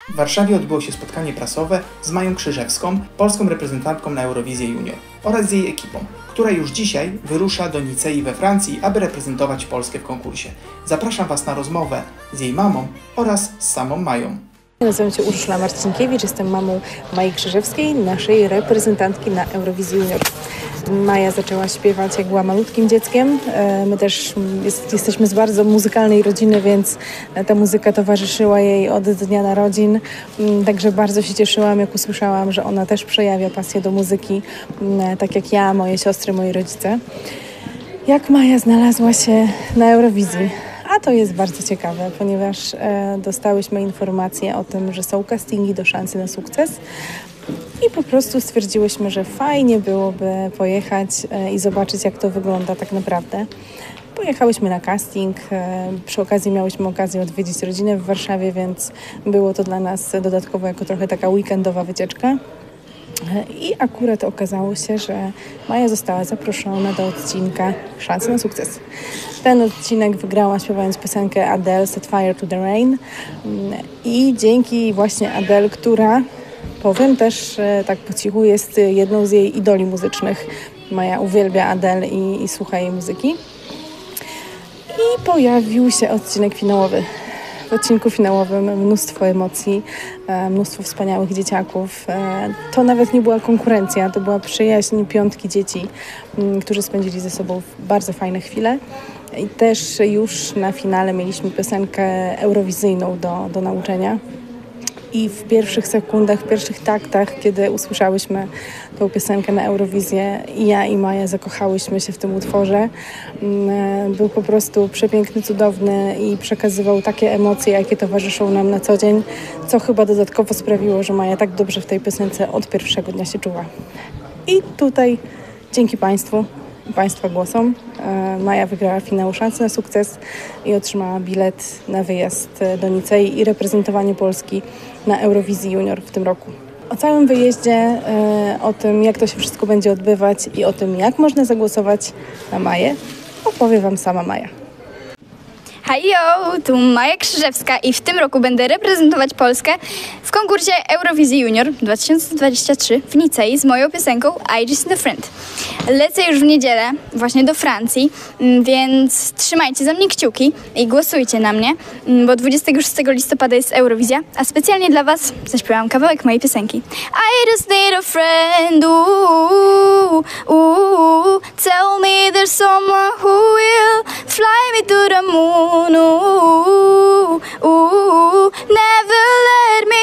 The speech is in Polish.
W Warszawie odbyło się spotkanie prasowe z Mają Krzyżewską, polską reprezentantką na Eurowizję Junior, oraz z jej ekipą, która już dzisiaj wyrusza do Nicei we Francji, aby reprezentować Polskę w konkursie. Zapraszam Was na rozmowę z jej mamą oraz z samą Mają. Nazywam się Urszula Marcinkiewicz, jestem mamą Mai Krzyżewskiej, naszej reprezentantki na Eurowizji Junior. Maja zaczęła śpiewać, jak była malutkim dzieckiem. My też jesteśmy z bardzo muzykalnej rodziny, więc ta muzyka towarzyszyła jej od dnia narodzin. Także bardzo się cieszyłam, jak usłyszałam, że ona też przejawia pasję do muzyki, tak jak ja, moje siostry, moi rodzice. Jak Maja znalazła się na Eurowizji? A to jest bardzo ciekawe, ponieważ dostałyśmy informacje o tym, że są castingi do Szansy na sukces i po prostu stwierdziłyśmy, że fajnie byłoby pojechać i zobaczyć, jak to wygląda tak naprawdę. Pojechałyśmy na casting, przy okazji miałyśmy okazję odwiedzić rodzinę w Warszawie, więc było to dla nas dodatkowo jako trochę taka weekendowa wycieczka. I akurat okazało się, że Maja została zaproszona do odcinka Szansy na sukces. Ten odcinek wygrała śpiewając piosenkę Adele Set Fire to the Rain i dzięki właśnie Adele, która, powiem też tak po cichu, jest jedną z jej idoli muzycznych. Maja uwielbia Adele i słucha jej muzyki. I pojawił się odcinek finałowy. W odcinku finałowym mnóstwo emocji, mnóstwo wspaniałych dzieciaków. To nawet nie była konkurencja, to była przyjaźń piątki dzieci, którzy spędzili ze sobą bardzo fajne chwile. I też już na finale mieliśmy piosenkę eurowizyjną do nauczenia. I w pierwszych sekundach, w pierwszych taktach, kiedy usłyszałyśmy tą piosenkę na Eurowizję, i ja i Maja zakochałyśmy się w tym utworze. Był po prostu przepiękny, cudowny i przekazywał takie emocje, jakie towarzyszą nam na co dzień, co chyba dodatkowo sprawiło, że Maja tak dobrze w tej piosence od pierwszego dnia się czuła. I tutaj dzięki Państwu, Państwa głosom, Maja wygrała finał Szansy na sukces i otrzymała bilet na wyjazd do Nicei i reprezentowanie Polski na Eurowizji Junior w tym roku. O całym wyjeździe, o tym, jak to się wszystko będzie odbywać i o tym, jak można zagłosować na Maję, opowie Wam sama Maja. Hejo, tu Maja Krzyżewska i w tym roku będę reprezentować Polskę w konkursie Eurowizji Junior 2023 w Nicei z moją piosenką I Just Need a Friend. Lecę już w niedzielę właśnie do Francji, więc trzymajcie za mnie kciuki i głosujcie na mnie, bo 26 listopada jest Eurowizja, a specjalnie dla Was zaśpiewałam kawałek mojej piosenki. I just need a friend, ooh, ooh, tell me there's someone who will fly me to the moon. Ooh, ooh, never let me